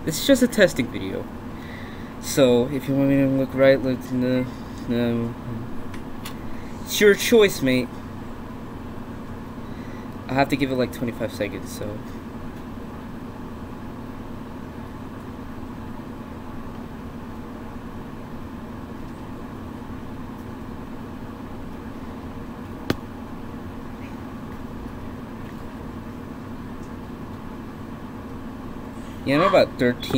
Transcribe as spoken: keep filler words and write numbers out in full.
This is just a testing video. So if you want me to look right, look no, no. It's your choice, mate. I have to give it like twenty-five seconds, so. Yeah, I'm about thirteen.